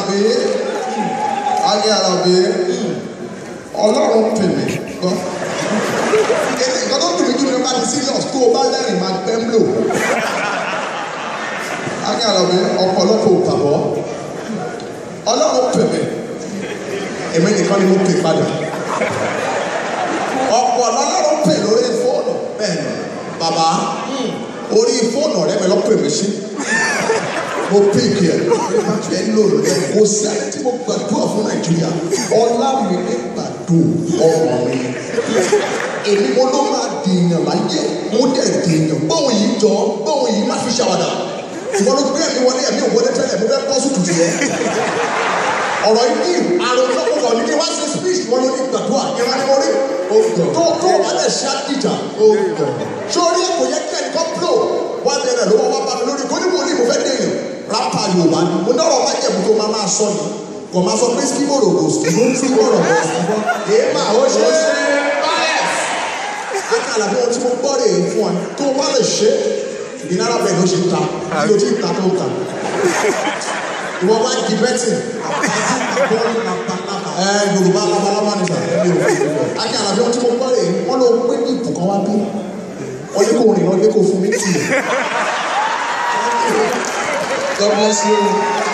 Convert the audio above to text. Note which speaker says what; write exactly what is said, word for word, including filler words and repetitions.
Speaker 1: Alabi Akin Alabi Ọlọ́run pè mí gbọ́. Èmi nǹkan tó dùn mí jù ní bá ti serious tó o bá lẹ́rìn máa gbẹ́ ń lò. Akin Alabi ọ̀pọ̀lọpọ̀ òkàbọ̀. Ọlọ́run pè mí. Èmi nìkan ni mo pè padà. Ọ̀pọ̀ lọ́lọ́run pè lórí fóònù. Bẹ́ẹ̀ni, bàbá orí fóònù ọ̀rẹ́ mi ló pè mí sí. Mo pèkì ẹ̀ ẹ̀ ń lò lórí ẹ̀ kò sí àyè tí mo gbàdúrà fún Nàìjíríà. Ọlá mi ní gbàdúrà ọmọ mi. Èmi mo ló máa dèèyàn láyé, mo dẹ̀ dèèyàn. Báwo yìí jọ, báwo yìí má fi ṣàwàdà. Ìwọ ló gbé ẹ̀mí wọlé ẹ̀mí òwọlé tẹ́lẹ̀, mo fẹ́ bọ́ sùtù tiẹ̀. Ọ̀rọ̀ yìí àrùn lọ́kọ̀ọ̀kan ní kí wá sí speech wọn ló ní gbàdúrà ìran ní orí. Tó tó wà lẹ̀ ṣá ìjà. Sórí kò yẹ kí ẹnìkan plo wá bẹ̀rẹ̀ ló wọ́n wá bá mi lórí kó ní mo ní mo fẹ́ dèèyàn. Rápà Yorùbá ni mo dọ́rọ̀ bá jẹ̀bù tó máa máa sọ ni. Kò máa sọ pé ski bòrò kò sí ló ń sí bòrò kò sí bọ́. Èèmà ó ṣe é ṣe báyẹ̀. Akin Alabi ohun tí mo gbọ́ rè é fún ọ tó bá lè ṣe ní NairaBet ló ṣe ta tí o ti ta tó ta. Ìwọ máa ń di bẹ́tì. Ẹ Yorùbá labalábá ni sà. Akin Alabi ohun tí mo gbọ́ rè é wọ́n ló pé ní ìbùkún wá bí. Wọ́n ní kò rìn lọ lé kò fún mi tì. God bless you.